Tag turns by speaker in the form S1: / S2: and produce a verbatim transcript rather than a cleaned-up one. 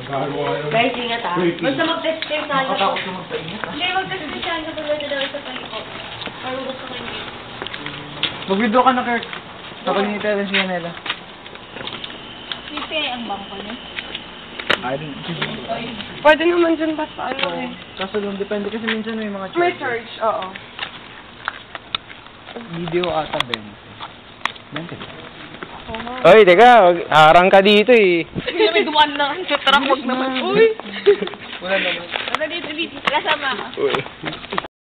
S1: Guys, ingat ah. Basta mag-test kayo sa akin.
S2: Nakatakot yung magpaingat ah.
S1: Hindi, mag-test kayo sa akin kapag wala daw sa tayo ko. Parang gusto ko yun.
S2: Mag-video ka na, Kurt. Kapag nita na siya nila.
S1: P P ang bangko niya.
S2: I don't know.
S3: Pwede naman dyan basta ano eh.
S2: Kaso lang, depende kasi minsan may mga
S3: May
S2: charges.
S3: search, oo.
S2: Video ata bente. Bente.
S4: Oy, teka, harang ka dito eh.
S1: Hindi may dumaan na. Sa truck, wag naman. Uy!
S2: Wala naman.
S1: Wala dito, dito. Kasama ka.
S4: Uy.